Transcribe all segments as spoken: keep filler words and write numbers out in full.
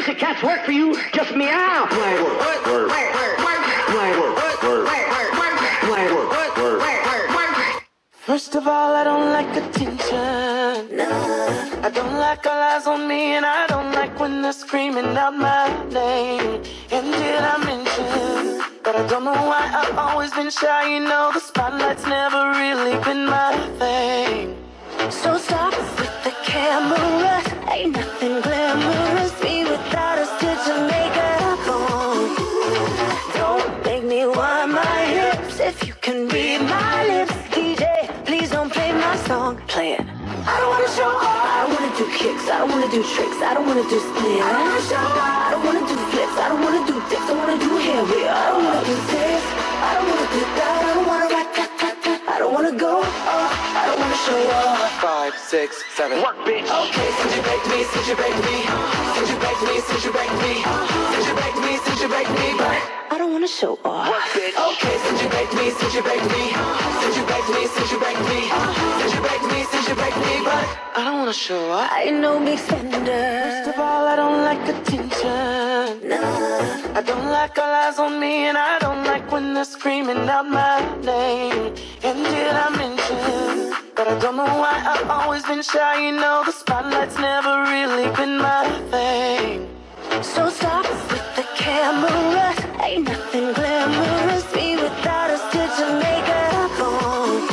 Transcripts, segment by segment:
Pussycats work for you, just meow. Word, word, word, word, word, word, word, word, word. First of all, I don't like attention. No. I don't like all eyes on me, and I don't like when they're screaming out my name. And did I mention? But I don't know why I've always been shy. You know, the spotlight's never really been my thing. So stop with the camera. Ain't nothing glamorous. Me without a stitch of makeup on. Don't make me wind my hips. If you can read my lips, D J, please don't play my song. Play it. I don't wanna show off. I don't wanna do kicks. I don't wanna do tricks. I don't wanna do split. I don't wanna show off. I don't wanna do flips. I don't wanna do dips. I wanna do hair whip. I don't wanna do this. I don't wanna do that. I don't wanna rock that, that, that. I don't wanna go off. I don't wanna show off. Five, six, seven. Work, bitch. Okay, since you baked me, since you baked me, since you baked me, since you baked me, since you baked me, since you baked me, but I don't wanna show off. Work, bitch. Okay, since you baked me, since you baked me, since you baked me, since you baked me, since you baked me, since you baked me, but I don't wanna show off. I ain't no big spender. First of all, I don't like attention. No. I don't like all eyes on me, and I don't like when they're screaming out my name. And did I mention? But I don't know why I've always been shy. You know, the spotlight's never really been my thing. So stop with the camera. Ain't nothing glamorous. Me without a stitch of makeup on.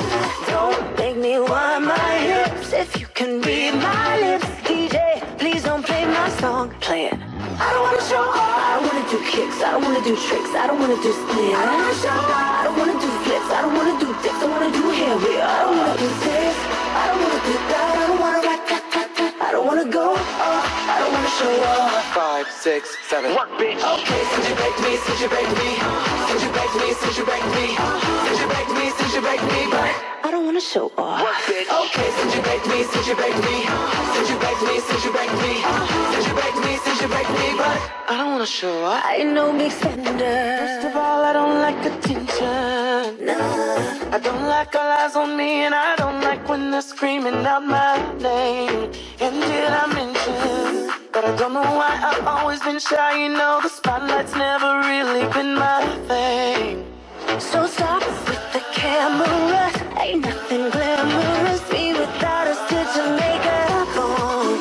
Don't make me wind my hips. If you can read my lips, D J, please don't play my song. Play it. I don't wanna show off. I don't wanna do kicks. I don't wanna do tricks. I don't wanna do split. I don't wanna show off. I don't wanna do flips. I don't wanna do dips. I wanna do hair whip. I don't wanna do this. I don't wanna do that. I don't wanna rock that, that, that. I don't wanna go off. I don't wanna show off. Five, six, seven. Work, bitch. Okay, since you baked me, since you baked me, since you baked me, since you baked me, since you baked me, since you baked me, but I don't wanna show off. Work, bitch. Okay, since you baked me, since you baked me, since you baked me, since you baked me, since you baked me, since you baked me, but I don't wanna show off. I ain't no big spender. First of all, I don't like attention. No. I don't like all eyes on me, and I don't like when they're screaming out my name. And did I mention? But I don't know why I've always been shy. You know, the spotlight's never really been my thing. So stop with the camera. Ain't nothing glamorous. Me without a stitch of makeup on.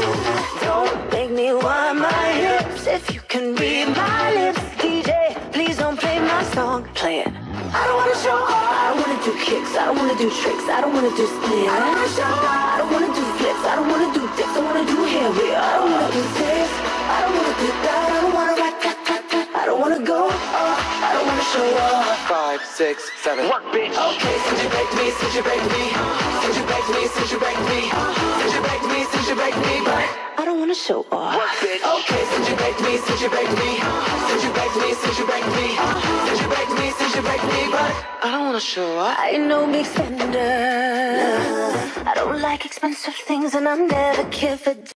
Don't make me wind my hips. If you can read my lips, D J, please don't play my song. Play it. I don't wanna show off. I don't wanna do kicks. I don't wanna do tricks. I don't wanna do split. I don't wanna show off. I don't wanna do flips. I don't wanna do dips. I wanna do hair whip. I don't wanna do this. I don't wanna do that. I don't wanna rock that, that, that. I don't wanna go off. I don't wanna show off. Five, six, seven. Work, bitch. Okay, since you baked me, since you baked me, since you baked me, since you baked me, since you baked me, since you baked me, but I don't wanna show off. Work, bitch. Okay, since you baked me, since you baked me, since you baked me, since you baked me, since you baked me, since you baked me, but I don't wanna show off. I ain't no big spender. I don't like expensive things, and I never care for